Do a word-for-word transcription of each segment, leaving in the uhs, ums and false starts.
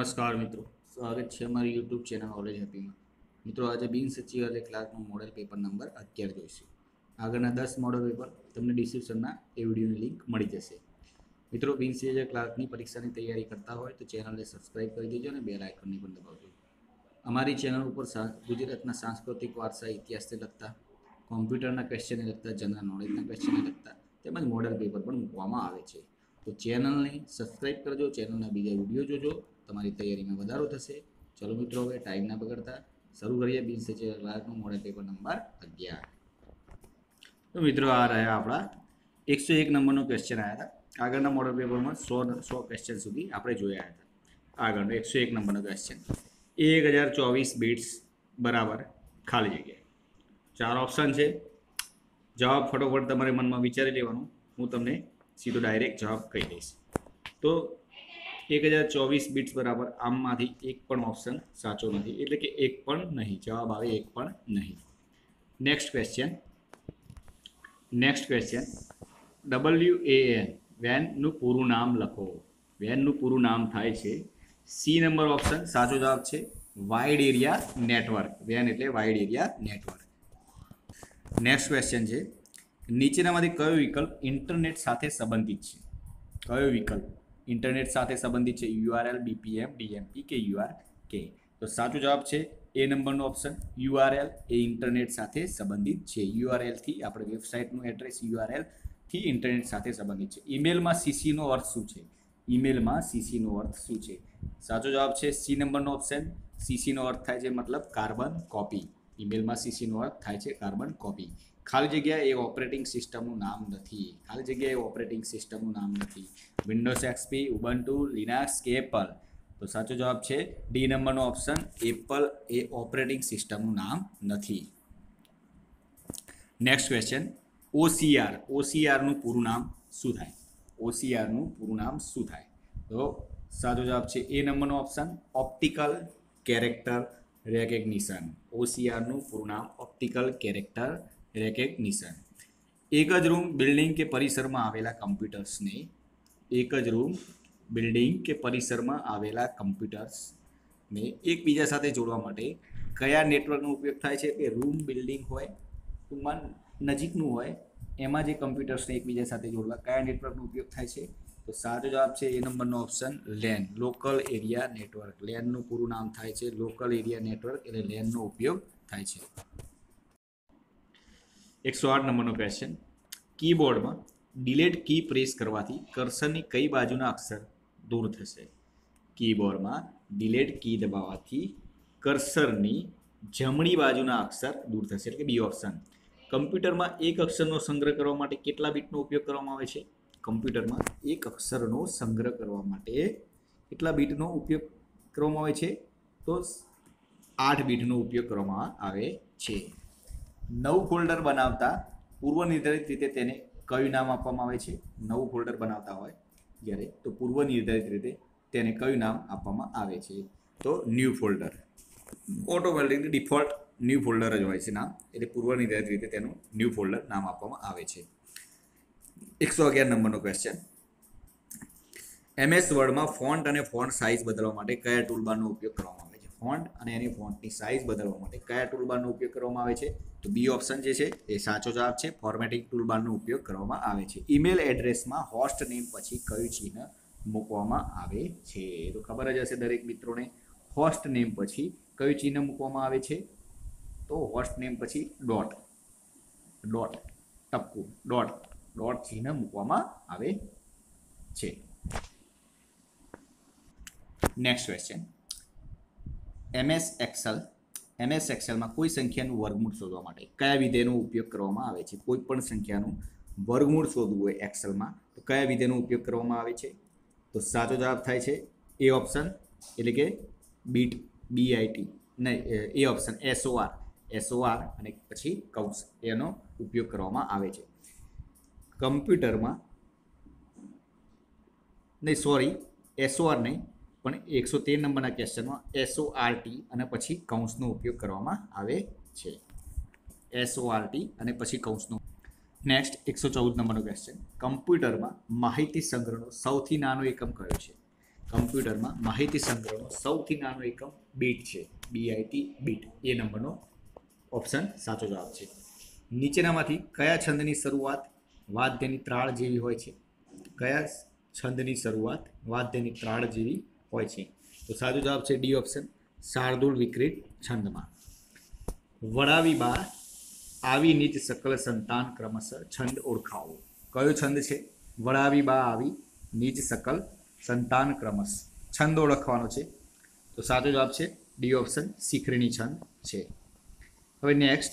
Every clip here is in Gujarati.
નમસ્કાર મિત્રો, સ્વાગત છે અમારી યુટ્યુબ ચેનલ નોલેજ હેપીમાં. મિત્રો, આજે બિન સચિવાલય ક્લાર્કનું મોડેલ પેપર નંબર અગિયાર જોઈશું. આગળના દસ મોડેલ પેપર તમને ડિસ્ક્રિપ્શનમાં એ વિડીયોની લિંક મળી જશે. મિત્રો, બિન સચિવાલય ક્લાર્કની પરીક્ષાની તૈયારી કરતા હોય તો ચેનલને સબસ્ક્રાઈબ કરી દેજો અને બેલ આઇકનની પણ દબાવજો. અમારી ચેનલ ઉપર ગુજરાતના સાંસ્કૃતિક વારસા, ઇતિહાસને લગતા, કોમ્પ્યુટરના ક્વેશ્ચનને લગતા, જનરલ નોલેજના ક્વેશ્ચનને લગતા તેમજ મોડેલ પેપર પણ મૂકવામાં આવે છે. તો ચેનલને સબસ્ક્રાઈબ કરજો, ચેનલના બીજા વિડીયો જોજો, તમારી તૈયારીમાં વધારો થશે. ચલો મિત્રો, હવે ટાઈમ ના બગડતા શરૂ કરીએ બિન સચિવાલય ક્લાર્કનું મોડેલ પેપર નંબર અગિયાર. તો મિત્રો, આ રહ્યા આપણા એકસો એક નંબરનો ક્વેશ્ચન આવ્યા હતા. આગળના મોડેલ પેપરમાં સો સો ક્વેશ્ચન સુધી આપણે જોયા હતા. આગળનો એકસો એક નંબરનો ક્વેશ્ચન, એક હજાર ચોવીસ બીટ્સ બરાબર ખાલી જગ્યા. ચાર ઓપ્શન છે. જવાબ ફટોફટ તમારે મનમાં વિચારી લેવાનું. હું તમને સીધો ડાયરેક્ટ જવાબ કહી દઈશ. તો એક હજાર ચોવીસ બીટ્સ બરાબર આમમાંથી એક પણ ઓપ્શન સાચો નથી, એટલે કે એક પણ નહીં. જવાબ આવે એક પણ નહીં. Next question next question W A N વેનનું પૂરું નામ લખો. વેનનું પૂરું નામ થાય છે સી નંબર ઓપ્શન સાચો જવાબ છે વાઇડ એરિયા નેટવર્ક. વેન એટલે wide area network. Next question છે, નીચેનામાંથી કયો વિકલ્પ ઇન્ટરનેટ સાથે સંબંધિત છે? કયો વિકલ્પ ઇન્ટરનેટ સાથે સંબંધિત છે? યુઆરએલ, બીપીએમ, ડીએમપી કે યુઆર કે? તો સાચો જવાબ છે એ નંબરનો ઓપ્શન યુઆરએલ. એ ઇન્ટરનેટ સાથે સંબંધિત છે. યુઆરએલથી આપણે વેબસાઇટનું એડ્રેસ યુઆરએલથી ઇન્ટરનેટ સાથે સંબંધિત છે. ઈમેલમાં સીસીનો અર્થ શું છે? ઈમેલમાં સીસીનો અર્થ શું છે? સાચો જવાબ છે સી નંબરનો ઓપ્શન. સીસીનો અર્થ થાય છે મતલબ કાર્બન કોપી. ઈમેલમાં સીસીનો અર્થ થાય છે કાર્બન કોપી. ખાલી જગ્યા એ ઓપરેટિંગ સિસ્ટમનું નામ નથી. ખાલી જગ્યા એ ઓપરેટિંગ સિસ્ટમનું નામ નથી. વિન્ડોઝ એક્સપી, ઉબન્ટુ, લિનક્સ કે એપલ? તો સાચો જવાબ છે ડી નંબરનો ઓપ્શન એપલ. એ ઓપરેટિંગ સિસ્ટમનું નામ નથી. Next question, ઓસીઆર. ઓસીઆરનું પૂરું નામ શું થાય? ઓસીઆરનું પૂરું નામ શું થાય? તો સાચો જવાબ છે એ નંબરનો ઓપ્શન ઓપ્ટિકલ કેરેક્ટર રેકગ્નિશન. ઓસીઆરનું પૂરું નામ ઓપ્ટિકલ કેરેક્ટર રેકગ્નિશન. એક જ રૂમ, બિલ્ડિંગ કે પરિસરમાં આવેલા કમ્પ્યુટર્સને એક જ રૂમ, બિલ્ડિંગ કે પરિસરમાં આવેલા કમ્પ્યુટર્સને એકબીજા સાથે જોડવા માટે કયા નેટવર્કનો ઉપયોગ થાય છે? કે રૂમ, બિલ્ડિંગ હોય, ટૂંકમાં નજીકનું હોય, એમાં જે કમ્પ્યુટર્સને એકબીજા સાથે જોડવા કયા નેટવર્કનો ઉપયોગ થાય છે? તો સાચો જવાબ છે એ નંબરનો option LAN, local area network. લેનનું પૂરું નામ થાય છે લોકલ એરિયા નેટવર્ક, એટલે લેનનો ઉપયોગ થાય છે. એકસો આઠ નંબરનો ક્વેશ્ચન, કીબોર્ડમાં ડિલેટ કી પ્રેસ કરવાથી કર્સરની કઈ બાજુના અક્ષર દૂર થશે? કીબોર્ડમાં ડિલેટ કી દબાવવાથી કર્સરની જમણી બાજુના અક્ષર દૂર થશે, એટલે કે બી ઓપ્શન. કમ્પ્યુટરમાં એક અક્ષરનો સંગ્રહ કરવા માટે કેટલા બીટનો ઉપયોગ કરવામાં આવે છે? કમ્પ્યુટરમાં એક અક્ષરનો સંગ્રહ કરવા માટે કેટલા બીટનો ઉપયોગ કરવામાં આવે છે? તો આઠ બીટનો ઉપયોગ કરવામાં આવે છે. નવું ફોલ્ડર બનાવતા પૂર્વ નિર્ધારિત રીતે તેને કયું નામ આપવામાં આવે છે? નવું ફોલ્ડર બનાવતા હોય જ્યારે તો પૂર્વ નિર્ધારિત રીતે તેને કયું નામ આપવામાં આવે છે? તો new folder. Automatically default new folder જ હોય છે નામ, એટલે પૂર્વ નિર્ધારિત રીતે તેનું ન્યૂ ફોલ્ડર નામ આપવામાં આવે છે. એકસો અગિયાર નંબરનો ક્વેશ્ચન, એમએસ વર્ડમાં ફોન્ટ અને ફોન્ટ સાઇઝ બદલવા માટે કયા ટૂલબારનો ઉપયોગ કરવામાં આવે છે? ફોન્ટ અને એની ફોન્ટની સાઇઝ બદલવા માટે કયા ટૂલબારનો ઉપયોગ કરવામાં આવે છે? તો બી ઓપ્શન જે છે એ સાચો જવાબ છે. ફોર્મેટિંગ ટૂલબારનો ઉપયોગ કરવામાં આવે છે. ઈમેલ એડ્રેસમાં હોસ્ટ નેમ પછી કયું ચિહ્ન મૂકવામાં આવે છે? તો ખબર જ હશે દરેક મિત્રોને, હોસ્ટ નેમ પછી કયું ચિહ્ન મૂકવામાં આવે છે? તો હોસ્ટ નેમ પછી ડોટ ડોટ ટપકું ડોટ ડોટ ચિહ્ન મૂકવામાં આવે છે. Next question, MS Excel MS એક્સેલમાં કોઈ સંખ્યાનું વર્ગમૂળ શોધવા માટે કયા વિધેયનો ઉપયોગ કરવામાં આવે છે? કોઈ પણ સંખ્યાનું વર્ગમૂળ શોધવું હોય એક્સેલમાં તો કયા વિધેયનો ઉપયોગ કરવામાં આવે છે? તો સાચો જવાબ થાય છે એ ઓપ્શન, એટલે કે બીટ બીઆઈટી નહીં, એ ઓપ્શન એસઓઆર. એસઓઆર અને પછી કૌંસ, એનો ઉપયોગ કરવામાં આવે છે. કમ્પ્યુટરમાં નહીં, સોરી એસઓઆર નહીં, પણ એકસો તેર નંબરના ક્વેશ્ચનમાં એસઓઆરટી અને પછી કૌંસનો ઉપયોગ કરવામાં આવે છે. એસઓઆરટી અને પછી કૌંસનો. નેક્સ્ટ એકસો ચૌદ નંબરનો ક્વેશ્ચન, કમ્પ્યુટરમાં માહિતી સંગ્રહનો સૌથી નાનો એકમ કયો છે? કમ્પ્યુટરમાં માહિતી સંગ્રહનો સૌથી નાનો એકમ બીટ છે, બીઆઈટી બીટ. એ નંબરનો ઓપ્શન સાચો જવાબ છે. નીચેનામાંથી કયા છંદની શરૂઆત વાદ્યની ત્રાળ જેવી હોય છે? કયા છંદની શરૂઆત વાદ્યની ત્રાળ જેવી હોય છે? તો સાચો જવાબ છે ડી ઓપ્શન, શાર્દુલ વિક્રીત છંદમાં. વડાવી બા આવી નીચ સકલ સંતાન ક્રમશ છંદ ઓળખાવો. કયો છંદ છે? વડાવી બા આવી નીચ સકલ સંતાન ક્રમશ છંદ ઓળખવાનો છે. તો સાચો જવાબ છે ડી ઓપ્શન, શિખરીણી છંદ છે. હવે નેક્સ્ટ,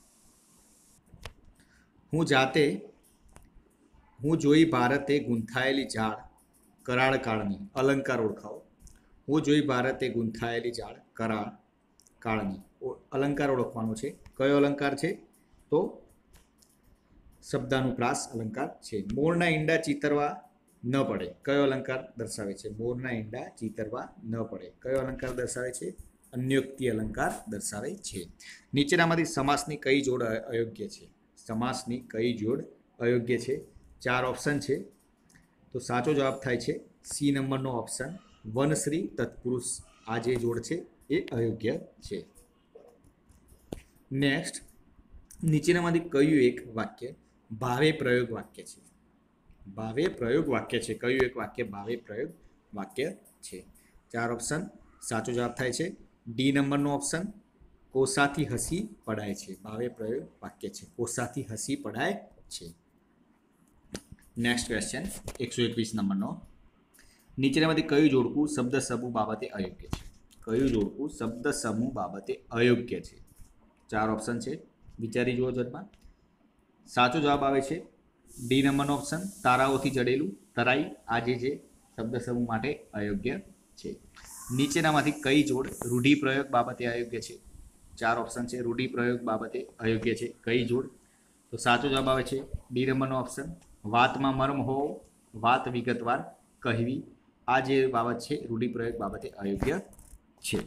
હું જાતે હું જોઈ ભારતે ગૂંથાયેલી ઝાડ કરાળ કાળની. અલંકાર ઓળખાવો. હું જોઈ ભારતે ગૂંથાયેલી ઝાડ કરાળ કાળની. અલંકાર ઓળખવાનો છે. કયો અલંકાર છે? તો શબ્દાનુપ્રાસ અલંકાર છે. મોરના ઈંડા ચીતરવા ન પડે. કયો અલંકાર દર્શાવે છે? મોરના ઈંડા ચીતરવા ન પડે. કયો અલંકાર દર્શાવે છે? અન્યોક્તિ અલંકાર દર્શાવે છે. નીચેનામાંથી સમાસની કઈ જોડ અયોગ્ય છે? સમાસની કઈ જોડ અયોગ્ય છે? ચાર ઓપ્શન છે. તો સાચો જવાબ થાય છે સી નંબરનો ઓપ્શન, વનશ્રી તત્પુરુષ. આ જે જોડ છે એ અયોગ્ય છે. નેક્સ્ટ, નીચેનામાંથી કયું એક વાક્ય ભાવે પ્રયોગ વાક્ય છે? ભાવે પ્રયોગ વાક્ય છે. કયું એક વાક્ય ભાવે પ્રયોગ વાક્ય છે? ચાર ઓપ્શન. સાચો જવાબ થાય છે ડી નંબરનો ઓપ્શન, કોસાથી હસી પડાય છે. ભાવે પ્રયોગ વાક્ય છે. કોસાથી હસી પડાય છે. નેક્સ્ટ ક્વેશ્ચન એકસો એકવીસ નંબરનો, નીચેનામાંથી કયું જોડકું શબ્દ સમૂહ બાબતે અયોગ્ય છે? કયું જોડકું શબ્દ સમૂહ બાબતે અયોગ્ય છે? ચાર ઓપ્શન છે, વિચારી જુઓ જન્મા. સાચો જવાબ આવે છે ડી નંબરનો ઓપ્શન, તારાઓથી જડેલું તરાઈ. આ જે છે શબ્દ સમૂહ માટે અયોગ્ય છે. નીચેનામાંથી કઈ જોડ રૂઢિપ્રયોગ બાબતે અયોગ્ય છે? ચાર ઓપ્શન છે, રૂઢિપ્રયોગ બાબતે અયોગ્ય છે. કઈ જોડ? તો સાચો જવાબ આવે છે ડી નંબરનો ઓપ્શન, વાતમાં મર્મ હોવો, વાત વિગતવાર કહેવી. આ જે બાબત છે રૂઢિપ્રયોગ બાબતે અયોગ્ય છે.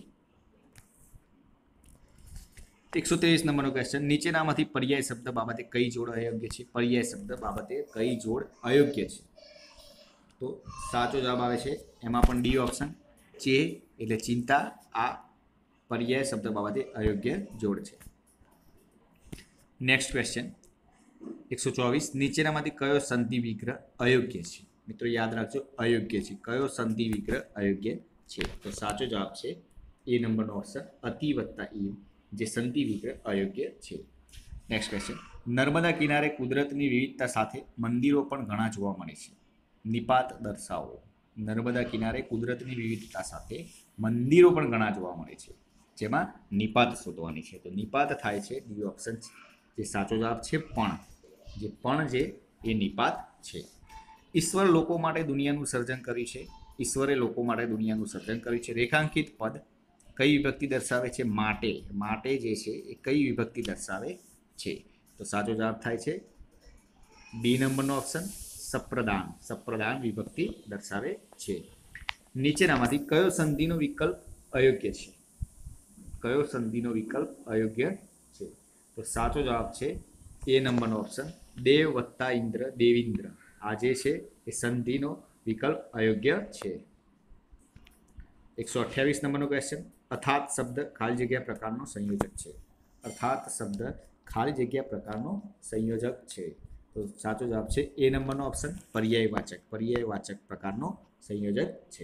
એકસો ત્રેવીસ નંબરનો ક્વેશ્ચન, નીચેનામાંથી પર્યાય શબ્દ બાબતે કઈ જોડ અયોગ્ય છે? પર્યાય શબ્દ બાબતે કઈ જોડ અયોગ્ય છે? તો સાચો જવાબ આવે છે એમાં પણ ડી ઓપ્શન, ચે એટલે ચિંતા. આ પર્યાય શબ્દ બાબતે અયોગ્ય જોડ છે. નેક્સ્ટ ક્વેશ્ચન એકસો ચોવીસ, નીચેનામાંથી કયો સંધિ વિગ્રહ અયોગ્ય છે? મિત્રો યાદ રાખજો, અયોગ્ય છે. કયો સંધિ વિગ્રહ અયોગ્ય છે? તો સાચો જવાબ છે એ નંબરનો ઓપ્શન, અતિ વત્તા ઈ, જે સંધિ વિગ્રહ અયોગ્ય છે. નેક્સ્ટ ક્વેશ્ચન, નર્મદા કિનારે કુદરતની વિવિધતા સાથે મંદિરો પણ ઘણા જોવા મળે છે. નિપાત દર્શાવો. નર્મદા કિનારે કુદરતની વિવિધતા સાથે મંદિરો પણ ઘણા જોવા મળે છે, જેમાં નિપાત શોધવાની છે. તો નિપાત થાય છે ડી ઓપ્શન, જે સાચો જવાબ છે પણ. જે પણ છે એ નિપાત છે. ઈશ્વર લોકો માટે દુનિયાનું સર્જન કર્યું છે. ઈશ્વરે લોકો માટે દુનિયાનું સર્જન કર્યું છે. રેખાંકિત પદ કઈ વિભક્તિ દર્શાવે છે? માટે. માટે જે છે એ કઈ વિભક્તિ દર્શાવે છે? તો સાચો જવાબ થાય છે ડી નંબરનો ઓપ્શન, સપ્રદાન. સપ્રદાન વિભક્તિ દર્શાવે છે. નીચેનામાંથી કયો સંધિનો વિકલ્પ અયોગ્ય છે? કયો સંધિનો વિકલ્પ અયોગ્ય છે? તો સાચો જવાબ છે એ નંબરનો ઓપ્શન, દેવ વત્તા ઇન્દ્ર, દેવિન્દ્ર. આ જે છે એ સંધિનો વિકલ્પ અયોગ્ય છે. એકસો અઠ્યાવીસ નંબરનો ક્વેશ્ચન, અર્થાત શબ્દ ખાલી જગ્યા પ્રકારનો સંયોજક છે. અર્થાત શબ્દ ખાલી જગ્યા પ્રકારનો સંયોજક છે. તો સાચો જવાબ છે એ નંબરનો ઓપ્શન, પર્યાયવાચક. પર્યાયવાચક પ્રકારનો સંયોજક છે.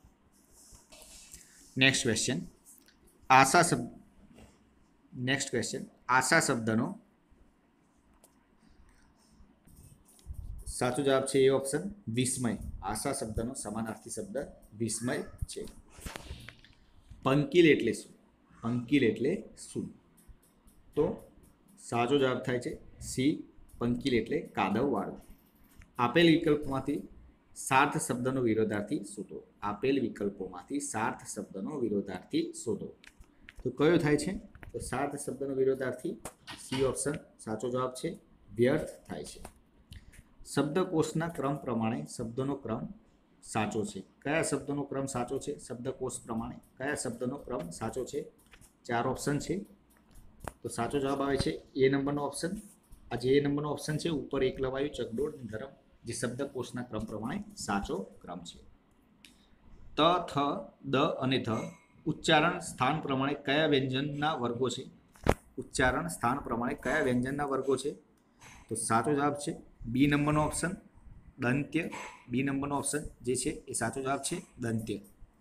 નેક્સ્ટ ક્વેશ્ચન, આશા શબ્દ નેક્સ્ટ ક્વેશ્ચન આશા શબ્દનો સાચો જવાબ છે એ ઓપ્શન, વિસ્મય. આશા શબ્દનો સમાનાર્થી શબ્દ વિસ્મય છે. પંકિલ એટલે શું? પંકિલ એટલે શું? તો સાચો જવાબ થાય છે સી, પંકિલ એટલે કાદવવાળું. આપેલ વિકલ્પોમાંથી સાર્થ શબ્દનો વિરોધાર્થી શોધો. આપેલ વિકલ્પોમાંથી સાર્થ શબ્દનો વિરોધાર્થી શોધો. તો કયો થાય છે? તો સાર્થ શબ્દનો વિરોધાર્થી સી ઓપ્શન સાચો જવાબ છે, વ્યર્થ થાય છે. શબ્દકોશના ક્રમ પ્રમાણે શબ્દોનો ક્રમ સાચો છે. કયા શબ્દનો ક્રમ સાચો છે? શબ્દકોશ પ્રમાણે કયા શબ્દનો ક્રમ સાચો છે? ચાર ઓપ્શન છે. તો સાચો જવાબ આવે છે એ નંબરનો ઓપ્શન. આ જે એ નંબરનો ઓપ્શન છે, ઉપર એક લવાયું ચકડોળ ધરમ, જે શબ્દકોશના ક્રમ પ્રમાણે સાચો ક્રમ છે. ત, થ, દ અને ધ ઉચ્ચારણ સ્થાન પ્રમાણે કયા વ્યંજનના વર્ગો છે? ઉચ્ચારણ સ્થાન પ્રમાણે કયા વ્યંજનના વર્ગો છે? તો સાચો જવાબ છે બી નંબરનો ઓપ્શન દંત્ય. બી નંબરનો ઓપ્શન જે છે એ સાચો જવાબ છે દંત્ય.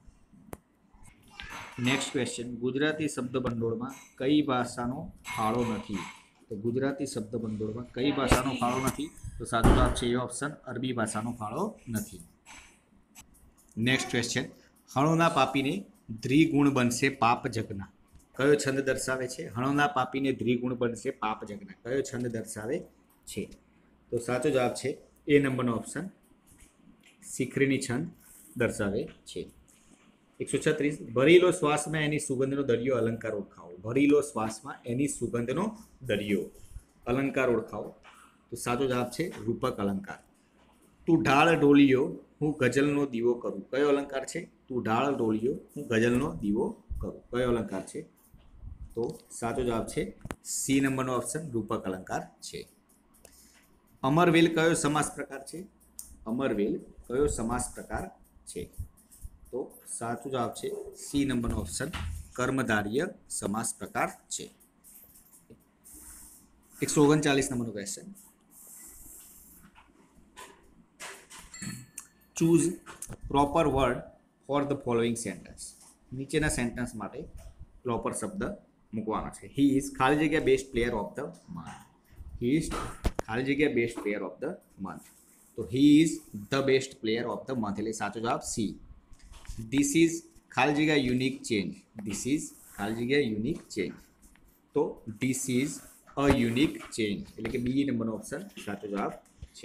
નેક્સ્ટ ક્વેશ્ચન, ગુજરાતી શબ્દ ભંડોળમાં કઈ ભાષાનો ફાળો નથી? તો ગુજરાતી શબ્દ ભંડોળમાં કઈ ભાષાનો ફાળો નથી? તો સાચો જવાબ છે એ ઓપ્શન અરબી ભાષાનો ફાળો નથી. નેક્સ્ટ ક્વેશ્ચન, હણોના પાપીને દ્વિગુણ બનશે પાપ જગના. કયો છંદ દર્શાવે છે? હણોના પાપીને દ્વિગુણ બનશે પાપ જગના કયો છંદ દર્શાવે છે? તો સાચો જવાબ છે એ નંબરનો ઓપ્શન શિખરીની છંદ દર્શાવે છે. એકસો છત્રીસ, ભરેલો શ્વાસમાં એની સુગંધનો દરિયો અલંકાર ઓળખાવો. ભરેલો શ્વાસમાં એની સુગંધનો દરિયો અલંકાર ઓળખાવો. તો સાચો જવાબ છે રૂપક અલંકાર. તું ઢાળ ઢોલિયો હું ગઝલનો દીવો કરું. કયો અલંકાર છે? તું ઢાળ ઢોલિયો હું ગઝલનો દીવો કરું કયો અલંકાર છે? તો સાચો જવાબ છે સી નંબરનો ઓપ્શન રૂપક અલંકાર છે. અમરવેલ કયો સમાસ પ્રકાર છે? અમરવેલ કયો સમાસ પ્રકાર છે? તો સાચો જવાબ છે સી નંબરનો ઓપ્શન કર્મધારય સમાસ પ્રકાર છે. એકસો ઓગણચાલીસ નંબરનો question, choose proper word for the following sentence. નીચેના સેન્ટેન્સ માટે પ્રોપર શબ્દ મૂકવાનો છે. હી ઇઝ ખાલી જગ્યા best player of the month. He is ખાલી જગ્યા best player of the month. તો he is the best player of the month એટલે સાચો જવાબ સી. ધીસ ઇઝ ખાલી જગ્યા યુનિક ચેન્જ. ધીસ ઇઝ ખાલી જગ્યા યુનિક ચેન્જ. તો this is a unique change એટલે કે બી નંબરનો ઓપ્શન સાચો જવાબ છે.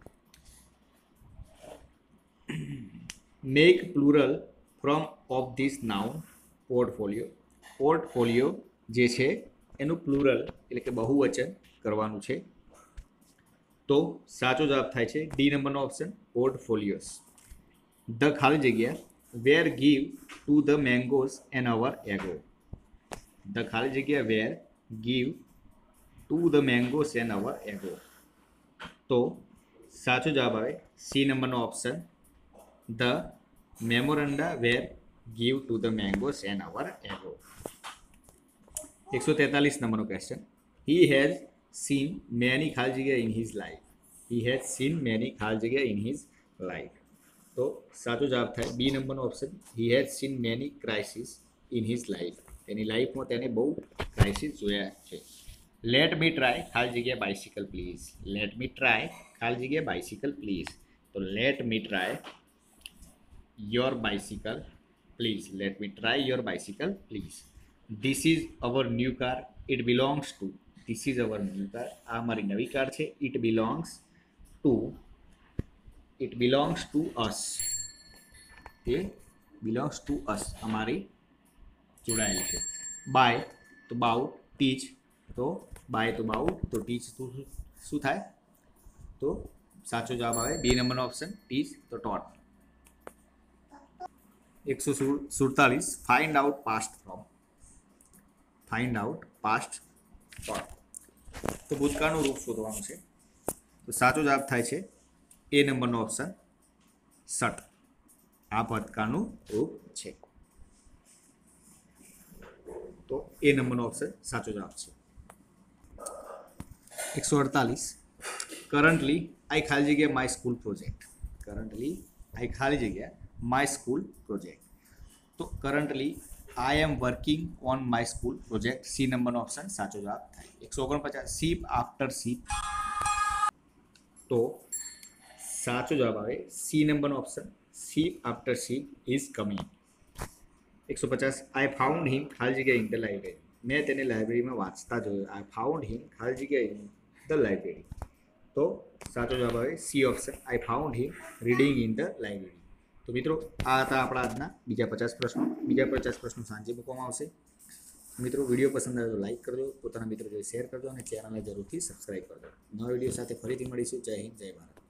Make plural from of this noun portfolio. Portfolio જે છે એનું પ્લુરલ એટલે કે બહુવચન કરવાનું છે. તો સાચો જવાબ થાય છે ડી નંબરનો ઓપ્શન પોર્ટફોલિયોસ. ધ ખાલી જગ્યા were give to the mangoes an hour ago. The ખાલી જગ્યા were give to the mangoes an hour ago. તો સાચો જવાબ આવે સી નંબરનો option the memoranda were give to the mangoes an hour ago. એકસો તેતાલીસ નંબરનો question, he has seen many ખાલી જગ્યા in his life. He has seen many ખાલી જગ્યા ઇન હિઝ લાઈફ. તો સાચો જવાબ થાય બી નંબરનો option he has seen many crisis in his life. તેની લાઈફમાં તેને બહુ ક્રાઇસિસ જોયા છે. લેટ મી ટ્રાય ખાલી જગ્યા bicycle please. Let me try ખાલી જગ્યા બાઇસિકલ પ્લીઝ. તો let me try your bicycle please. Let me try your bicycle please. This is our new car it belongs to. This is our new car આ અમારી નવી કાર છે. It belongs to it belongs to us. એ બિલોંગ્સ ટુ અસ અમારી જોડાયેલી છે. બાય તો બાઉટ, ટીચ તો બાય તો બાઉટ, તો ટીચ તો શું થાય? તો સાચો જવાબ આવે બી નંબરનો ઓપ્શન ટીચ તો ટોટ. એકસો સુડતાલીસ, find out past from. Find out past from તો ભૂતકાળનું રૂપ શોધવાનું છે. તો સાચો જવાબ થાય છે એ નંબરનો ઓપ્શન સટ. આ ભૂતકાળનું રૂપ છે. તો એ નંબરનો ઓપ્શન સાચો જવાબ છે. એકસો અડતાલીસ, કરન્ટલી આઈ ખાલી જગ્યા my school project. Currently I ખાલી જગ્યા માય સ્કૂલ પ્રોજેક્ટ. તો currently I am working on my school project. C નંબરનો ઓપ્શન સાચો જવાબ થાય. એકસો ઓગણપચાસ, સીપ આફ્ટર સીપ. તો સાચો જવાબ આવે સી નંબરનો option ship after ship is coming. એકસો પચાસ, આઈ ફાઉન્ડ હિમ ખાલી જગ્યા ઇન ધ લાઇબ્રેરી. મેં તેને લાઇબ્રેરીમાં વાંચતા જોયો. આઈ ફાઉન્ડ હિમ ખાલી જગ્યા ઇન ધ લાઇબ્રેરી. તો સાચો જવાબ આવે C option I found him reading in the library. તો મિત્રો આ હતા આપણા આજના બીજા પચાસ પ્રશ્નો. બીજા પચાસ પ્રશ્નો સાંજે મૂકવામાં આવશે. મિત્રો વિડીયો પસંદ આવે તો લાઇક કરજો, પોતાના મિત્રો જોડે શેર કરજો અને ચેનલને જરૂરથી સબસ્ક્રાઈબ કરજો. નવા વિડીયો સાથે ફરીથી મળીશું. જય હિન્દ, જય ભારત.